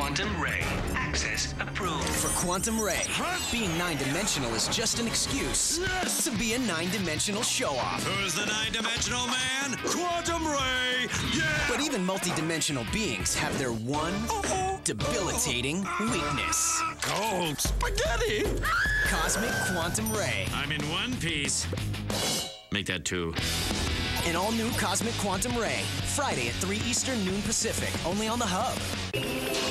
Quantum Ray. Access approved. For Quantum Ray, being nine-dimensional is just an excuse to be a nine-dimensional show-off. Who's the nine-dimensional man? Quantum Ray! Yeah! But even multi-dimensional beings have their one debilitating weakness. Oh, spaghetti! Cosmic Quantum Ray. I'm in one piece. Make that two. An all-new Cosmic Quantum Ray. Friday at 3 Eastern, noon Pacific. Only on the Hub.